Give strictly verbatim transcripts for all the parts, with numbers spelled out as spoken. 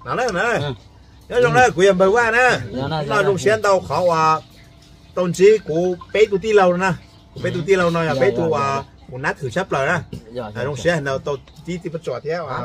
nào đấy này nhớ trong đây quyền bờ qua nè là dùng xe tàu khó à tàu chí của bé tụi ti lâu nè bé tụi ti lâu nói là bé tụi à một nát thử chấp lời nè là dùng xe nào tàu tí thì bắt trò theo à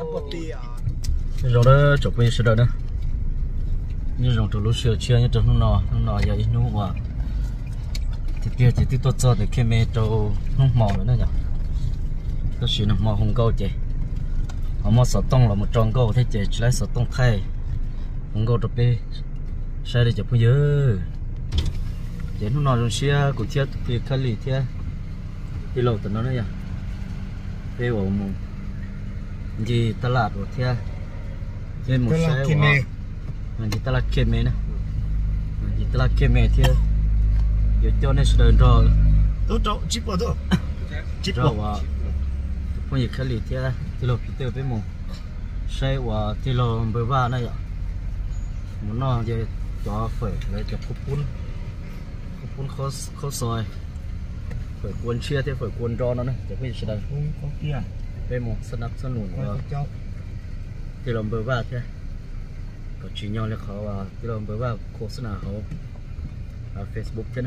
rồi đó chụp bây giờ đó như dùng từ lúc sửa chia như từ lúc nọ lúc nọ giờ ít nụ mà thì kia chỉ tiếp tục cho để khi mẹ trâu không màu nữa nhỉ có sự nó màu không câu chị họ mua sọt tông là một tròn câu thế chị lấy sọt tông khay không câu được đi sai để chụp bây giờ chị lúc nọ dùng xe của thiết thì khai lì thiết đi lâu từ nó đấy nhỉ đi vào một gì ta lạt của thiết trên một xe của gì ta lạt kia mẹ nè gì ta lạt kia mẹ thiết giờ cho nên sẽ đền rồi tôi cho chip vào thôi chip vào và phong nhiệt khai lì thì thì lo Peter với mồm say và thì lo bơi va này ạ muốn nó giờ cho phải lấy cho cúp cún cúp cún khó khó soi phải cuốn chia thì phải cuốn cho nó này để bây giờ có kia với mồm sân nắp sân nụn thì lo bơi va thế có chỉ nhau là khó và thì lo bơi va khó sân nào khó ở Facebook thế nào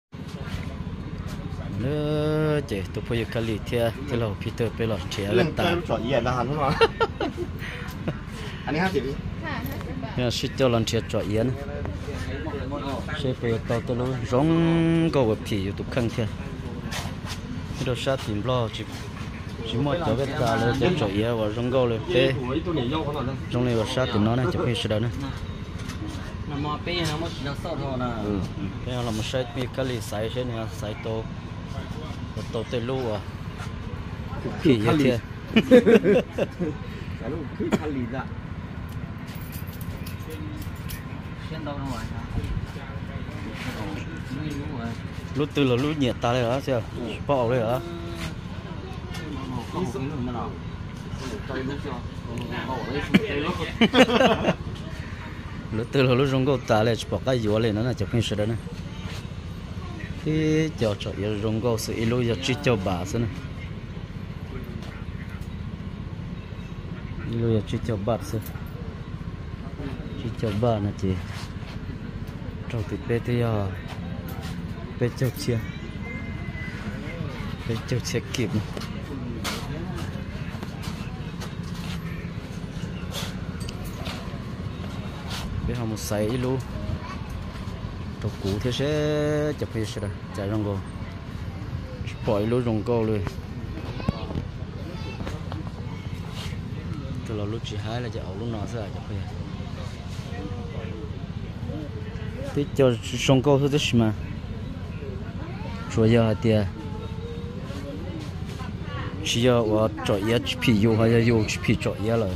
nữa chị tụi bây giờ cái gì thì thì là Peter bây giờ trẻ lên ta chọn gì là hắn không anh ấy hát gì đi nhưng suy cho lần trẻ chọn yến sẽ bây giờ tao tao luôn giống câu về phì tụi khăn thế cái đồ sát tìm lo chỉ chỉ mỗi cho cái ta là để chọn yến và giống câuเลยthế giống này và sát tìm nó này chỉ phải sửa nữa mà bây giờ nó mới đang sốt thôi nè bây giờ là một set mi cái gì sai thế này sai to một to tê lu à kỳ vậy kia cái lúc cứ khai lì ra xuyên đâu rồi lúc từ là lúc nhiệt ta đây đó chưa bỏ đây hả lúc từ là lúc rong câu ta đây bỏ cái dừa lên nó là chụp hình sửa đó thì cho cho giờ rong câu sự ilu giờ chỉ cho bà xem này ilu giờ chỉ cho bà xem chỉ cho bà nè chị trong từ pe thì à pe cho chia pe cho chia kịp bây giờ một sấy ilu tàu cũ thế sẽ chụp hình rồi chạy rong câu bỏ ilu rong câu luôn từ lúc chỉ hai là chạy ẩu lúc nào sẽ chụp hình tí cho rong câu thôi chứ mà rồi giờ thì chỉ giờ我找也皮油还是油皮找也了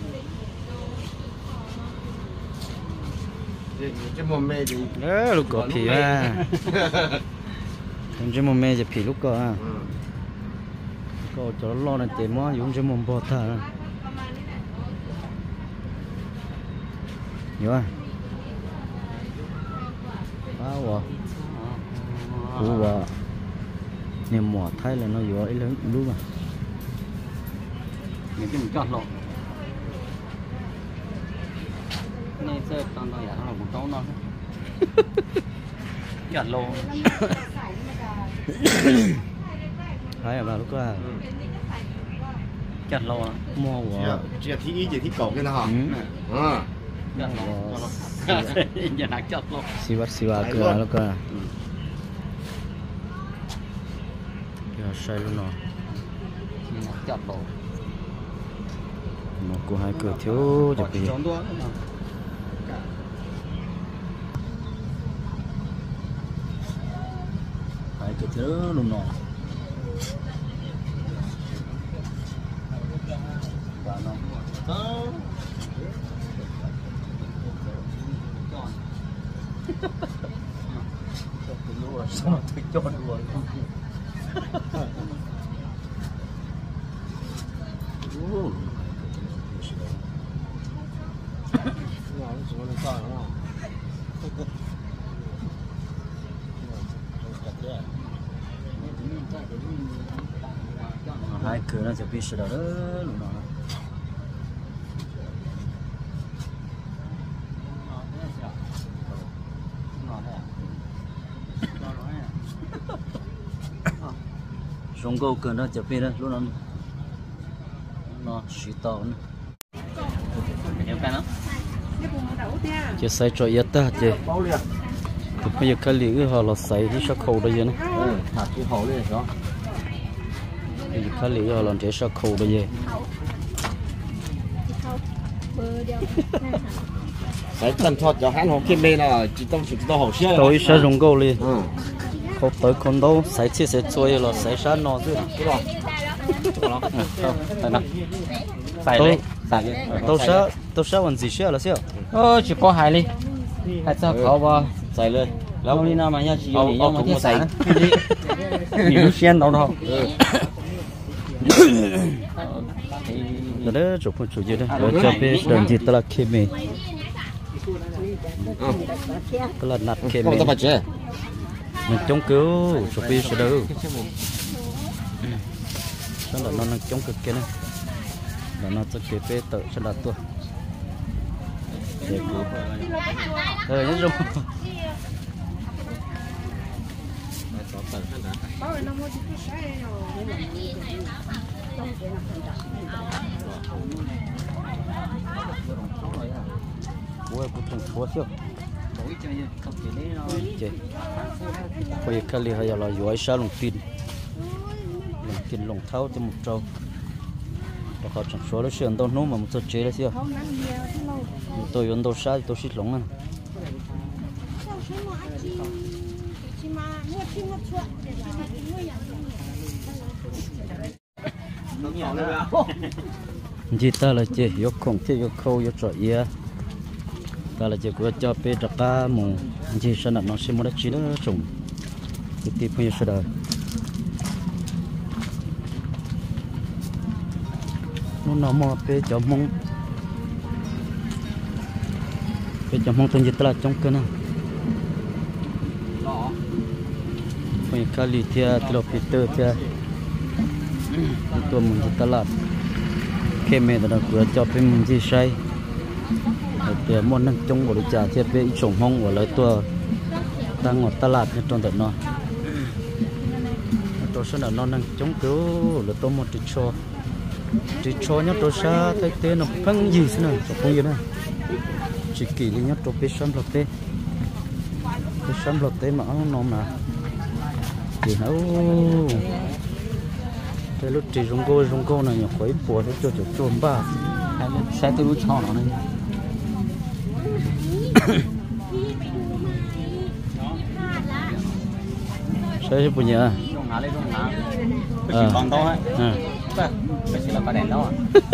cái mồm mê gì đó lúc có皮à trong cái mồm mê thì皮lúc có à có cho lo này tiền mua dùng cái mồm bò thà nhớ à wow wow wow niềm mỏ thay là nó vừa ấy lớn đúng mà mình chỉ chọn lọ này sẽ toàn toàn là một trâu nó chọn lô thấy là lúc đó chọn lô mua của chỉ thi ý chỉ thi cổ cái nào hả chọn lô giờ nãy chọn lô siwa siwa cửa lúc đó giờ sai luôn rồi chọn lô một cô hai cửa thiếu chụp gì hai cửa thiếu luôn nọ xong rồi tôi cho đùa hai cửa nó sẽ bị sờ đó luôn nọ rong câu cần đó chụp về đó lúc nó nó xí tàu nữa em cái nó chỉ xài cho yết ta chỉ thì bây giờ cái lì họ là xài cái sắc khâu đây vậy nè thả cái hổ lên đó bây giờ cái lì họ làm cái sắc khâu đây vậy cái cần thoát cho hắn họ kim bên là chỉ trong chỉ tao hổ xe tôi sẽ rong câu liền không tới con đâu xài chia sẻ chơi là xài sát nó chứ không phải nè phải đấy phải tôi sẽ tôi sẽ làm gì xe là sao ơ chỉ có hai đi hai sao khó vào xài lên lâu đi nào mà nha chỉ có nhau mà thiết xài nhiều xen đâu đâu đó đó chụp một chụp gì đó rồi cho bé đơn gì tao là khi mình tao là nạt khi mình mình chống cứu chụp bé sẽ đâu đó là nó nó chống cực kia này là nó sẽ kịp bé tự sẽ là tua để cứu rồi nhớ rồi bố em cũng trồng phố chứ chị bây giờ li hay là giỏi sao lồng tin lồng tin lồng tháo cho một trâu và họ trồng số nó xuyên đâu nó mà một số chế là chưa tôi uống đâu sao tôi xịt lồng à chị ta là chị yêu không thì yêu khâu yêu trọi ia ta là chị của cho pe trà cá mù chị sẽ nằm nó xem một chi đó trồng thì tiếp theo sẽ đời nó nó mò pe cho mông pe cho mông trong chị ta là trong cái nào bây giờ lì thia tilo peter thiaตัวมันจะตลาดเข้มเมตตาเกลือจอเป็นมันที่ใช้เดี๋ยวมันนั่งจงบริจาคเทียบไปอีกสองห้องว่าเลยตัวตั้งหมดตลาดในตอนแต่นอนตัวสนามนอนนั่งจงเกลือหรือตัวมันติดโชติดโชเนี่ยตัวซาเตะเตะน่ะพังยี่สินะตัวพังยี่นะจิกกี่ลิเนี่ยตัวเป็นซ้ำหลอดเตะเป็นซ้ำหลอดเตะมาเอานอนมากี่เอาcái lúc chỉ rong cô rong cô này nhỏ quấy bùa nó cho cho trộm ba xe tôi lúc cho nó này xe bùa nhờ ờ còn đâu ấy cái gì là cái đèn đó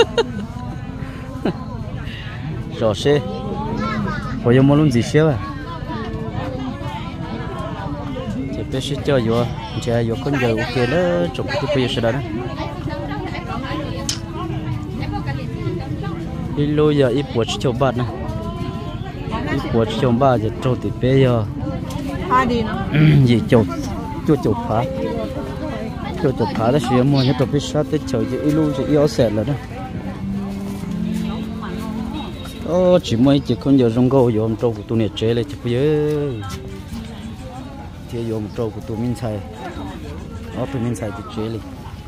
rồi xe bây giờ muốn luôn gì xe à thì bé sẽ cho vô cha vô con giờ ok đó chụp cái bây giờ sẽ đó đi lôi giờ ít bột cho bạn nè ít bột cho ba giờ trâu thì bé giờ gì chụp cho chụp phá cho chụp phá đó xíu mua nhớ chụp biết sát tới chờ chứ ít lôi chỉ yếu sẹt là đó ô chỉ mấy chỉ con giờ rong gâu giờ trâu của tôi này chế lại chụp bây giờ thì dùng trâu của tụi mình xài, ở tụi mình xài thì chế liền.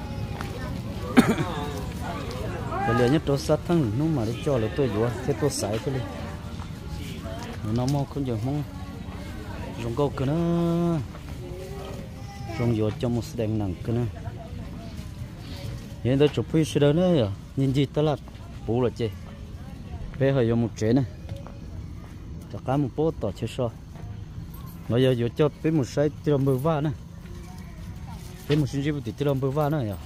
Cái liền nhất trâu sát thằng nó mà để cho là tôi vừa, thế tôi xài cái liền. Nó mau con giờ mong, dùng câu cái nó, dùng vừa cho một đèn nặng cái nó. Hiện tại chụp phim đó nữa, nhìn gì ta là bù là chế, bây giờ dùng một chế này, cho cá một bó tỏi chưa so. Bây giờ vừa cho bé một sai tiêu bơ va nữa, bé một sinh viên thì tiêu bơ va nữa nhỉ?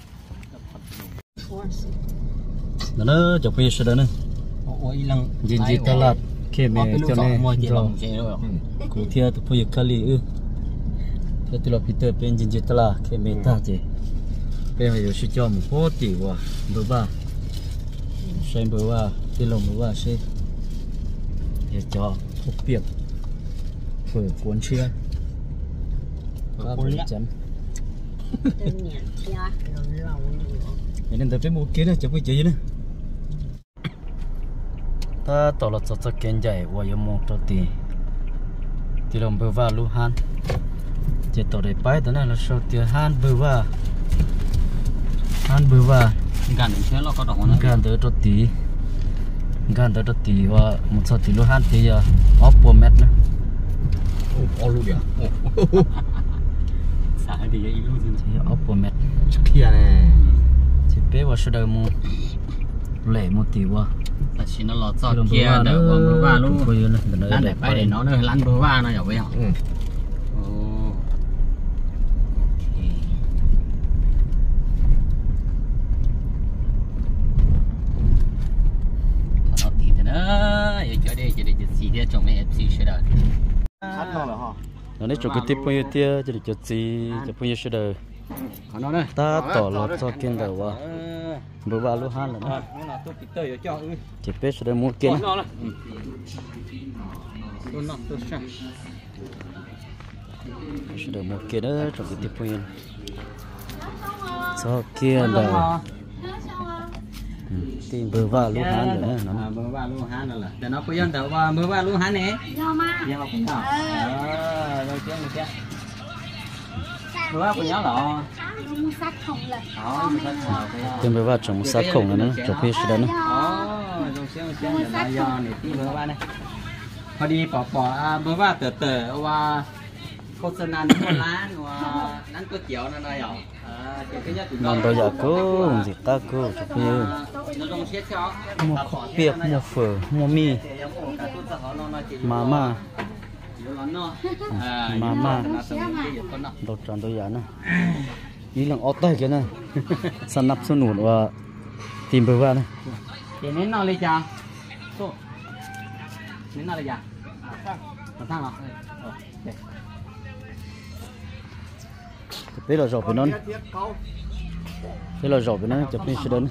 Đó nó chụp phim rồi đó nè. Nhìn gì ta là khi mà cho nên cho cụ thể tụi bây giờ kali ư, cho tụi nó Peter bên nhìn gì ta là khi mà ta chứ, bây giờ sẽ cho một phố tỷ qua bơ va, sai bơ va, tiêu bơ va sẽ, để cho hộp biển. Phở cuốn chia có cuốn chấm nên tập cái mũ kia đó chụp cái gì nữa ta tỏ là cho kén dài và yêu mong cho tiền thì đồng bơ va lu han chỉ tỏ để bãi đó là sao tiền han bơ va ăn bữa vào gan đến xe nó có đỏ nó gan tới cho tí gan tới cho tí và một số tí lúc ăn tí giờ ốp bùa mét nữa ô luôn đi xả thì cái luôn thì ốp bùa mét kia này thì bé vào sau đó mua lẻ một tí vào là chỉ nó lọt giọt kia đỡ vào bữa va luôn ăn để bay để nó nữa lăn bữa va nó nhỏ bé hả nó tí thế nữa giờ chơi đây chơi đây chơi xì thế chồng mẹ ép xì sẽ đời sẵn nó là họ nó đấy chụp cái tiếp bao nhiêu tia cho được chụp gì chụp bao nhiêu sẽ đời nó đây ta tỏ là cho kiên đầu vào bữa vào lúc han là nó chỉ biết sẽ mua kiên sẽ được mua kiên đó trong cái tiếp bao nhiêu cho kiên đầu tìm bữa vào lúc han nữa nó bữa vào lúc han rồi để nó có dân đầu vào bữa vào lúc han nè do mà do cũng nào rồi chứ này chứ bữa vào của nhớ lọ tìm bữa vào trồng sát khổng nữa trồng phía sau đó nữa พอดีปอปอเบอร์ว่าเต๋อเต๋อว่าโฆษณาหนึ่งล้านว่านั้นก๋วยเตี๋ยวนั่นอะไรหรอ ngon đâu giờ cô gì ta cô chụp như mua biếc mua phở mua mì mama mama đâu tròn đâu giờ nữa ý là ót tay kia này săn nắp săn nụt và tìm bờ va này để nên nó lên chào nên nó lên chào sang rồi bây giờ rổ với nó bây giờ rổ với nó chụp như sẽ đến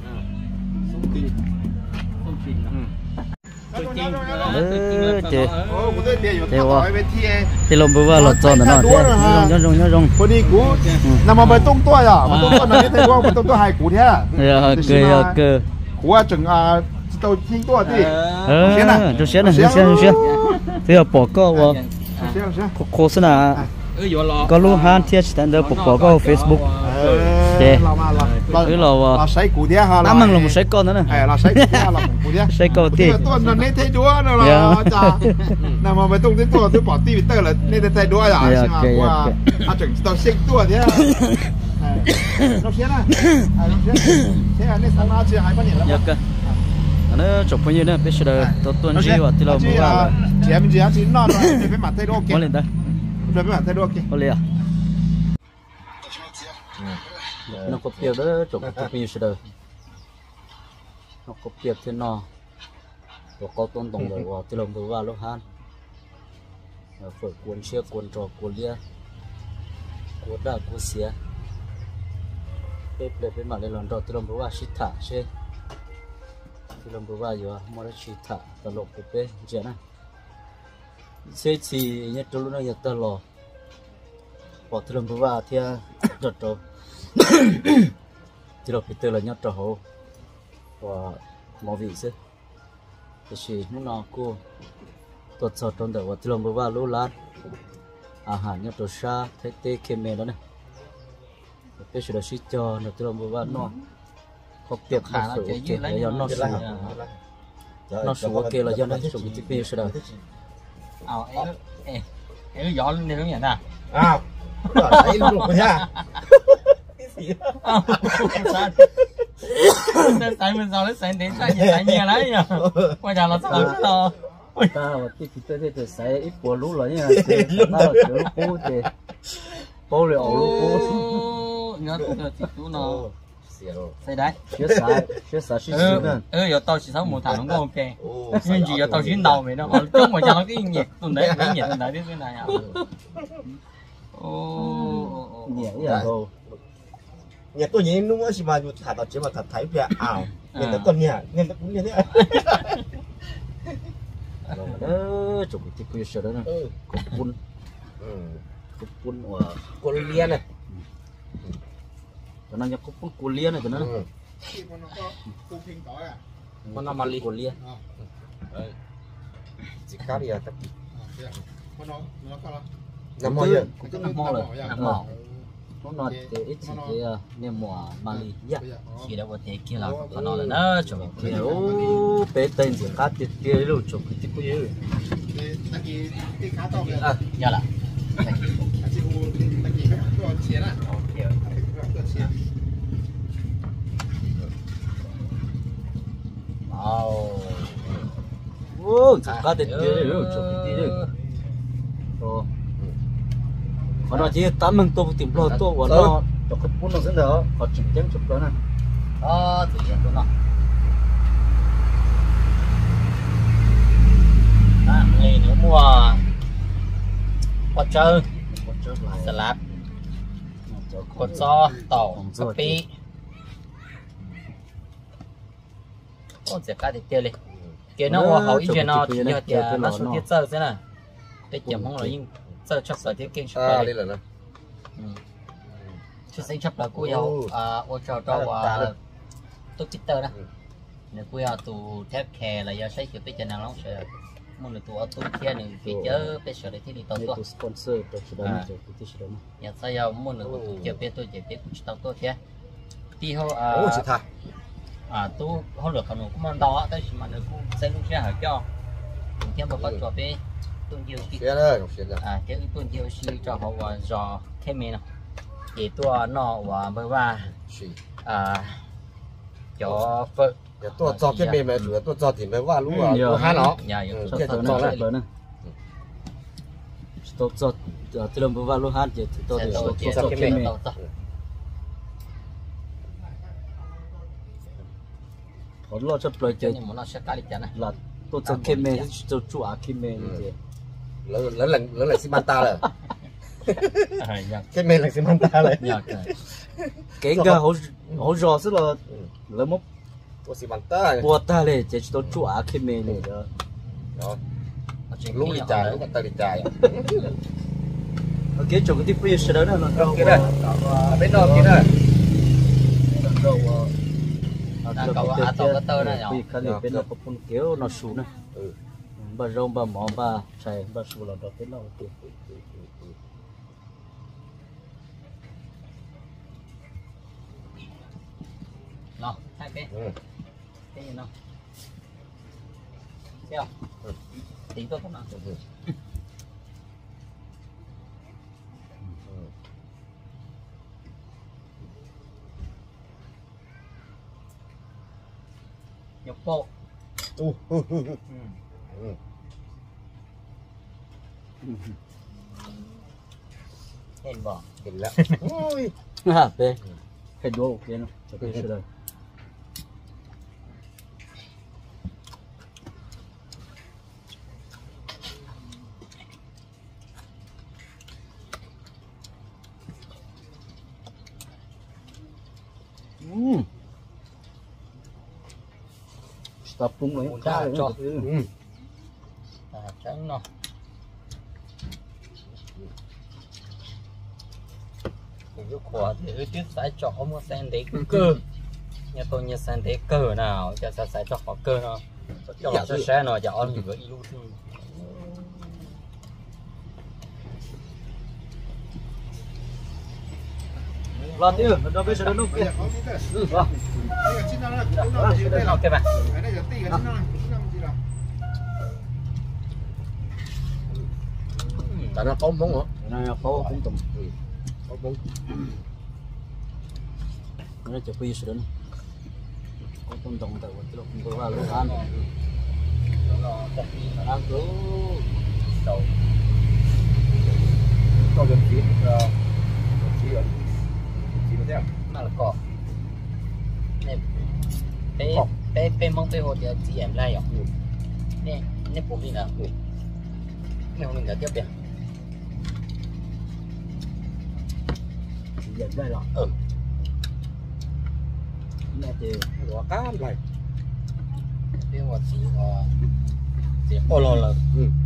chị chị qua chị làm bữa vào lọt tròn nó nhớ rong nhớ rong พอดีกูนำมาไปต้มตัวอ่ะมาต้มตัวนั่นนี่ว่าต้มตัวหายกูแท้ cơ cơ กูว่าจังอ่ะตัวทิ้งตัวดิเออดูเสียนะดูเสียดูเสียที่เราปอกก็ว่าโฆษณาก็รู้ฮันเทียสแตนเดอร์ปอกก็เฟซบุ๊กเจ๊คือเราเราใช้กูเดียฮะน้ำมันเราใช้ก้อนนั่นนะเราใช้กูเดียเรากูเดียใช้ก้อนตีตัวนั่นนี่ไทยดัวนั่นแหละจ้านำมาไปต้มที่ตัวที่ปอดตีวิเตอร์เลยนี่ไทยดัวอ่ะใช่ไหมว่าอาจจะต้องเช็คตัวเดียเราเสียนะเราเสียเสียนี่สามารถเสียหายปะเนี่ยแล้ว nó chụp bao nhiêu nữa biết rồi tôi tuần gì và thì là mua vào chị em chị em chị nó rồi phải mặt thay đồ kia lên đây phải mặt thay đồ kia có liền nó có tiêu đó chụp chụp bao nhiêu rồi nó có tiêu thế nào rồi có tôn tổng rồi và thì là mua vào lúc han phở cuốn xe cuốn trò cuốn lia cuốn đá cuốn xía bếp bếp bên mặt lên lần trò thì là mua vào xịt thả xe thì làm bữa vào giờ mua được chỉ thả tờ lộc của bé vậy nè xe chỉ nhất trâu nó nhất tờ lò bỏ thì làm bữa vào thì giật trâu thì lộc tờ là nhất trâu và mỏ vị chứ thì chỉ nó nó cô tuột sọt trong đầu và thì làm bữa vào lú lát à hàng nhất trâu sa thấy tê kem mè đó này bé sẽ được xịt cho nó thì làm bữa vào nó học tiệp khá là cái gì lấy nó sủa nó sủa kia là do nó sủa cái tiệp sẽ đời ảo ấy ấy gió lên đây đúng nhỉ nào à đấy luôn rồi nha tại mình sao lấy sáng đến sáng gì tại nhà đấy nhỉ quay ra là sao to ta và tiệp tiệp tiệp tiệp sẽ ít bùa lú rồi nha ta là kiểu lú cú thì bố liệu lú cú nhớ tiệp lú nó xây đấy phía xa phía xa xí xí nè ừ giờ tao chỉ sống một thằng nó ok nhưng chỉ giờ tao chỉ đầu mày nó còn chúng mà cho nó cái nhiệt tuần đấy cái nhiệt tuần đấy biết cái này à ô nhiệt vậy đâu nhiệt tôi nhìn đúng là mà thả tao chỉ mà thật thấy vẻ ảo nhiệt tôi còn nhiệt nhiệt cũng như thế đó chụp cái tivi sờ đó nè cục bún cục bún của con liên này cho nó nhập cục cua lia này cho nó con nó mà li cua lia chỉ cá đi à tất nằm mò rồi nằm mò nó không nói thì ít chỉ cái niềm mùa mà đi dạ chỉ là một thế kia là có nói là nó chụp kiểu bé tên gì khác thì kia luôn chụp cái tí cuối à dạ là wow wow chỉ có tiền kia luôn chụp cái tí luôn rồi mà nó chỉ tám mình tôi tìm lo tôi và nó cho cái cuốn nó sẽ đỡ họ chụp chém chụp đó nè đó thì hiện của nó à này nếu mua quạt chơi salad quạt so tàu cà phê ôi sẽ cá thì tiêu đi kia nó hậu ý nó thì nhờ tiền nó số tiết sơ thế này để chấm không là nhưng sơ cho sở thiết kinh à đây là nó chứ sinh chấp là cô yêu à ô cho cho à tốt Twitter đó nếu cô yêu tụ thép kè là do xây kiểu bây giờ nào nó sẽ muốn được tụ ở tụ kia này vì chớ bây giờ để thiết bị tàu tôi sponsor tôi sẽ làm cho cái thiết đó nhà sao yêu muốn được tụ kia bây tôi chỉ biết tàu tôi kia đi hô à à tôi không được khẩu cũng mang đó tới mà được cũng xây luôn xe hỏi cho cũng thêm một phần cho bé tuần nhiều xe đó à cái tuần nhiều xí cho họ và dò thêm mình nào để tôi nó và bơ ba à cho vợ tôi cho cái mềm này tôi cho thì mới qua lúc à hai nó nhà cái thằng nó lại lớn nè tôi cho từ lần bơ ba lúc hai thì tôi để tôi cho cái mềm còn lo chấp lời chơi nhưng mà nó sẽ cá đi chả này là tôi cho cái mềm cho chủ á cái mềm như lớn lớn là lớn là Simanta rồi cái mềm là Simanta rồi cái cái hổ hổ giò rất là lớn mốc tôi Simanta bùa ta này chỉ tôi chủ á cái mềm này đó lúc đi trà lúc ta đi trà cái chỗ cái tiếp bây giờ đó là đâu cái này bên đó cái này đâu cậu à tàu cái tơ này vì cái này bên đó có con kéo nó sù này bà rong bà mỏ bà chạy bà sù là đó bên đó tiền nó hai bên cái gì nó theo tí tôi không nào nhập bộ hên bỏ hên lắm ha bé hên đua ok nó cho cái sự đây um tập trung lấy cá cho à trắng nó cái quả thì ư tiếp sải chọ một sen để cơ nhà tôi nhà sen để cơ nào cho sải sải chọ cơ nó cho nó sẽ nó cho ăn được ilu thư lo tiêu nó bây giờ nó nung kia ok bạn tại nó có món hả nó có cũng tầm có món nó chỉ quy sự đó có tầm tầm từ lúc vừa vào lúc ăn ăn cứ đầu có được gì chỉ ở chỉ nó theo mà là cỏ này bé bé bé mong bé hồ thì chị em lại rồi nè nè bụng đi nào nè mình đã tiếp đi chỉ dẹp đây rồi ừ nè thì quả cá này bé hồ chị hồ chị ô lô là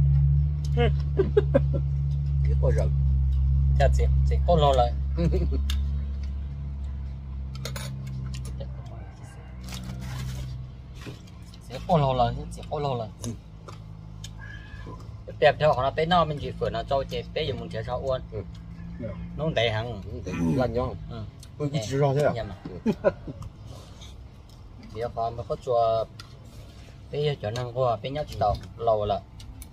cái coi rừng cha chị chị ô lô là sẽ ô lô là sẽ ô lô là đẹp theo họ nó bé nó mình chỉ phở nó cho chị bé dùng một trẻ sao uốn nó tệ hẳn lần nhau tôi cũng chỉ cho thế à bây giờ còn mà có chùa bây giờ chỗ năng qua bây nhóc đầu lâu là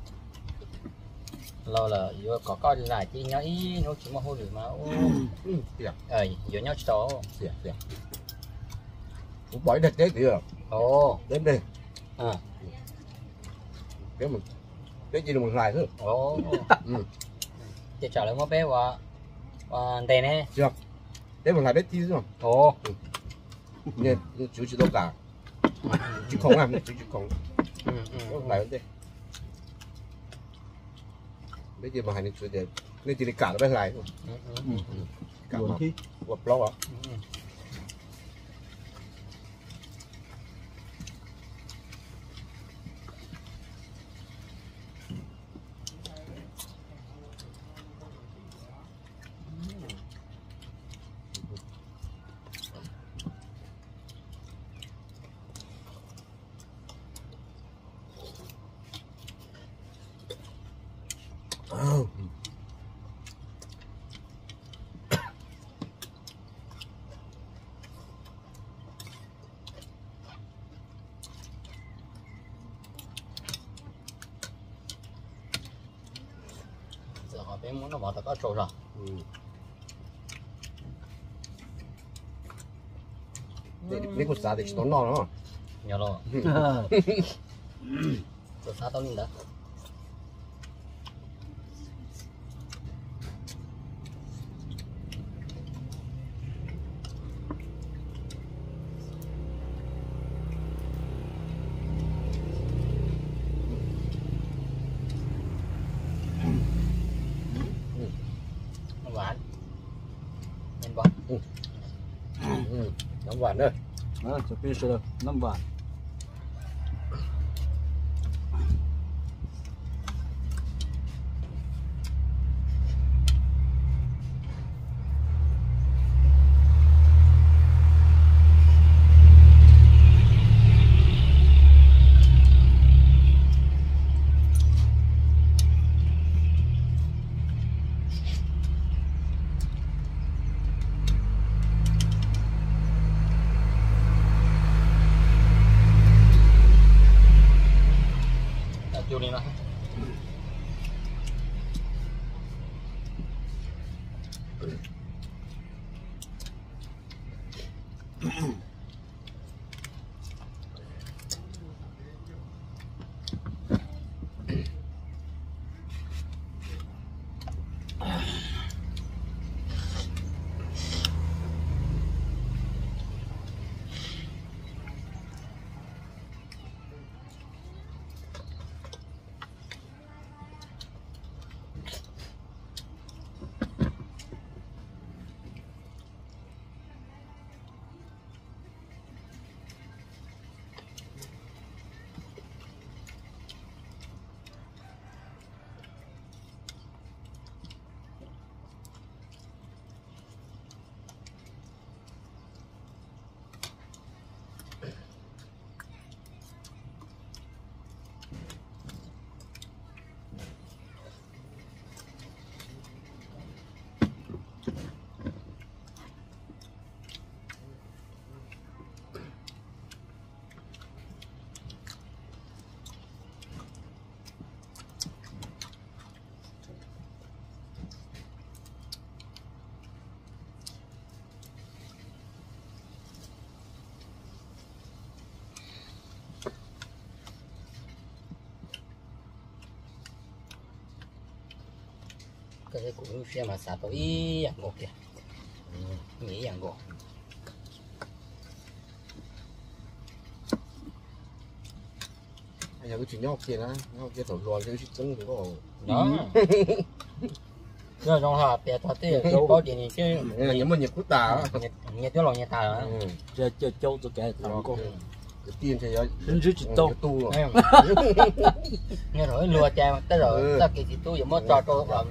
lâu là vừa có coi lại chỉ nhớ ý nó chỉ mà hôi được mà ờ vừa nhóc đầu cũng bảy đẹp thế kìa ồ đến đây à cái mình cái gì là một ngày thôi ồ chị trả lời một bé và và đây nè chưa đấy một ngày đấy chi rồi ồ nghe chú chỉ đâu cả chú không làm chú chỉ không một ngày đấy đấy gì mà hai mươi chú để nên chỉ cả nó bên lại thôi cả mà quật lâu à giờ họ bé muốn nó bỏ tất cả trâu rồi để để có sao để chỉ tốn nó nhớ rồi tôi sao tao nhìn đó nóng vàng đây à chụp phim rồi năm vạn vô đi nào cái cũng xem mà xả tối dạng ngột kìa nghĩ dạng ngột anh nhà cái chuyện nhau kia đó nhau kia thổi lòi cái trứng cũng có đó rồi trong hộp để thoát tiền đâu có tiền chứ là những mình nhiệt quốc tà nhiệt cái lò nhiệt tà đó chơi chơi châu tôi kể tao có cái tiền thì giờ đến dưới chỉ tô tu rồi nghe rồi lùa chè tới rồi ta kỳ chỉ tu giờ mất trò trò rồi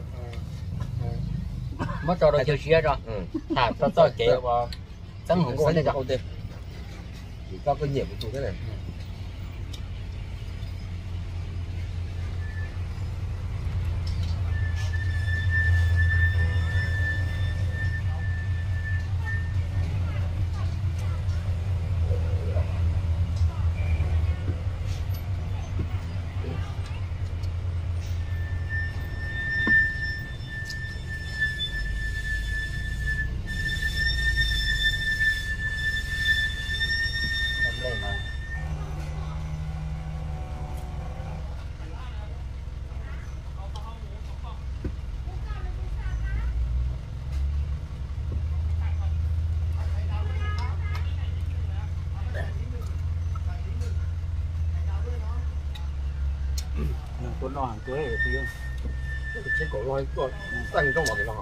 mất trò rồi chơi xía rồi thả cho cho kệ vào trắng hồng có đây rồi chỉ có cái nhiệt của tu thế này tuần nọ hàng cưới thì trên cổ loài còn tăng trong vào cái nào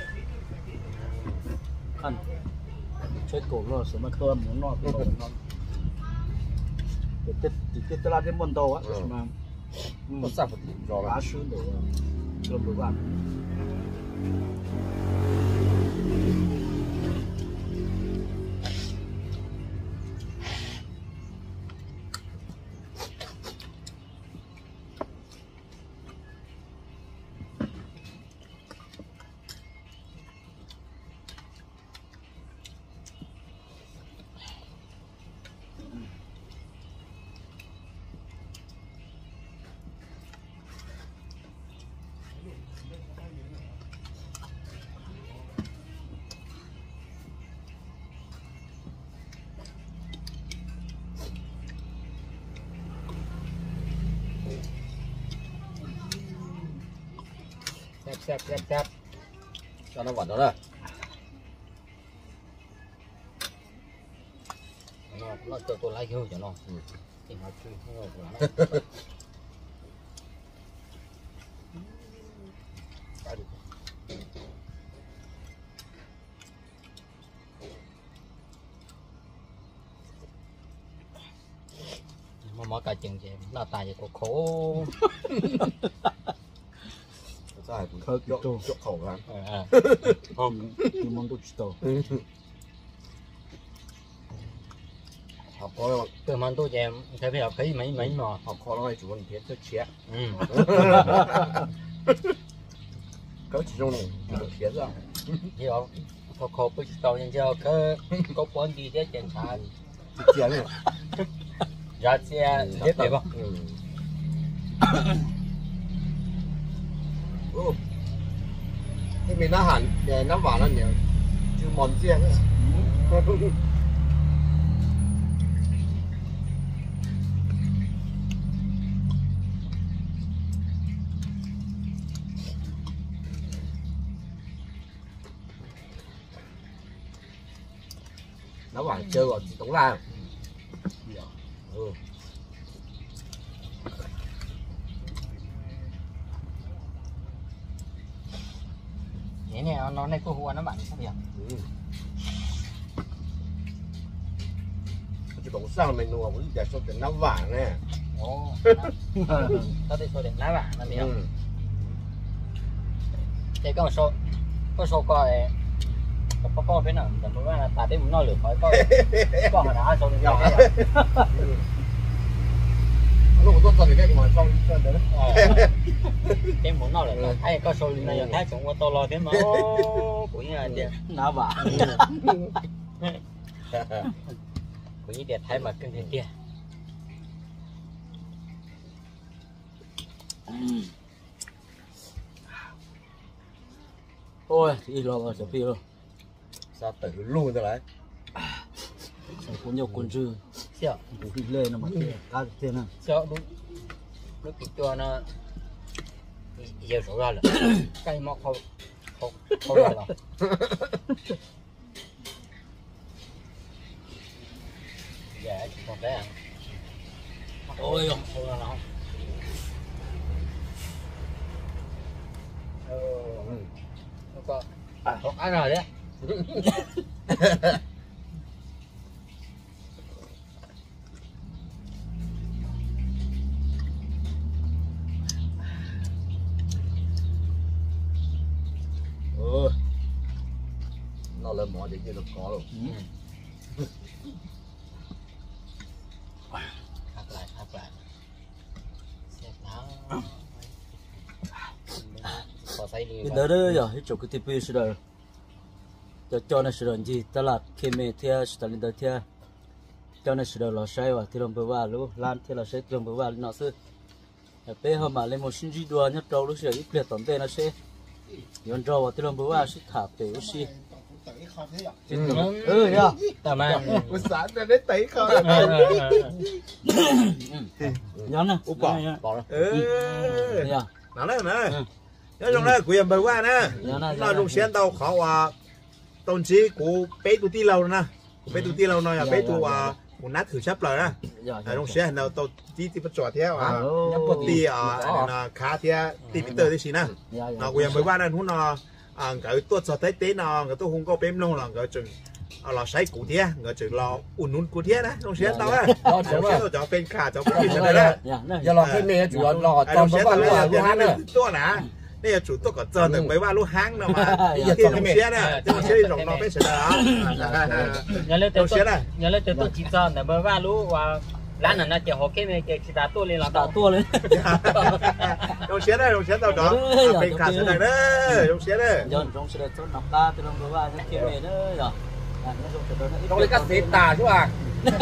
khăn chơi cổ lo số mà tôi muốn nọ tôi nọ cái cái cái tao làm món tàu á mà có sao phải rồi lá sứ để cho bữa ăn xếp xếp xếp cho nó vào đó rồi nó nó cho tôi lấy heo cho nó thì nó chui heo của nó mà mỗi cái chừng gì nó tài gì có khổ sai khơi chỗ chỗ khẩu ra không thì món tôi chỉ tàu học có từ món tôi em thấy bây giờ cái mấy mấy mà học khó nó hay chủ quan thiết cho chết ừ có chỉ trong này thiết ra thì đó có khổ với tàu nhân cho cái có quán đi để chèn xả chết này ra xe biết đấy không thì mình nó hẳn để nó vào nó nhiều chứ mòn riêng ấy nó vào chơi vào chỉ tống la ừ. thế này nó này cô hùa nó bạn sao vậy Ừ. Chỉ bóng sang mình nuôi muốn để số tiền năm vàng nè. Ồ, có thể số tiền năm vàng là nhiều. Thế có một số, có số coi, có có bên nào, tầm bữa là tại đến muốn nói được hỏi có, có hồi đã số tiền nhiều cái rồi. Lúc tôi toàn cái mà xong xong đấy. Em muốn nói là thấy có số tiền này thấy cũng có to lo thế mà, cũng như là năm vàng cũng như đẹp thấy mà cưng thế kia. ôi đi lo vào chỗ phi luôn Sao tử luôn rồi đấy. sao có nhiều con dư Sao? đủ đi lên nó mà tiền cá tiền à Sao đúng lúc kịp cho nó giờ số ra là cây mọc không không không ra rồi. Dạ còn cái à ôi không không ra nào nó có à có ăn rồi đấy. Ừ. Nó là món để như nó có rồi. Thắt lại thắt lại xếp nó có say đi cái đó đó giờ cái chỗ cái tivi sửa rồi cho cho nó sửa rồi gì ta là khi mình theo sửa lên tới theo cho nó sửa rồi là sai và thì làm bữa vào luôn làm thì là sai làm bữa vào nó sẽ bây hôm mà lên một sinh gì đùa nhất trâu lúc sửa ít liệt tổn tệ nó sẽ yon trâu và thì làm bữa vào sẽ thả bể oxy ừ ya tao mang Buổi sáng ra đến tấy không. nhón nè úp bỏ Bỏ ra. ừ ya nào đấy này nhớ trong đây của em bờ qua nè nhón nè nó dùng xe tàu khó à tàu chí của bé tụi ti lâu nè bé tụi ti lâu nói là bé tụi à một nát thử chấp lời đó ở trong xe nào tàu tí tí bắt trò theo à Ồ. tí ở khá theo tí bị tơ tí xí nè nó quyền mới qua đây hút nó cái tôi cho thấy tế nó cái tôi không có bém luôn là cái chừng là say cụ thế cái chừng là uốn uốn cụ thế đó trong xe tao á trong xe tao cho bên khá cho cái gì đó giờ lò cái này chủ lò trong xe tao là là hang nữa tôi nè đây là chủ tôi có chân được mấy ba lô hang đâu mà cái trong xe này trong xe rộng nó phải sửa đó nhớ lên tới nhớ lên tới tôi chỉ cho là mới ba lú và lá này nó chỉ học cái này chỉ đá tua lên là đá tua lên trong xe này trong xe tao đó bên khá sửa đó trong xe đấy giờ trong xe tôi nằm ba tôi không có ba cái kia về đó rồi trong cái cắt xếp tà chứ à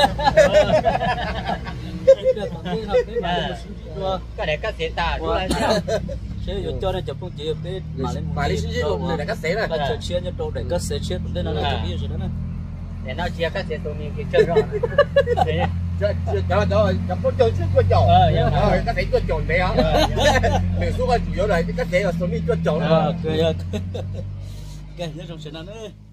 cái này cắt xếp tà chứ chứ cho nên chụp không chỉ cái mà lên mà đi xí luôn để cắt xếp này là chụp chia như đồ để cắt xếp xếp đến nó là cái gì đó để nó chia cắt xếp tụi mình cái chân rồi cho cho cho cho có chơi xếp có chọn rồi cắt xếp có chọn đấy hả mình xuống là chủ yếu là cắt xếp là số mình có chọn rồi ok ok nhớ trong xe nào nữa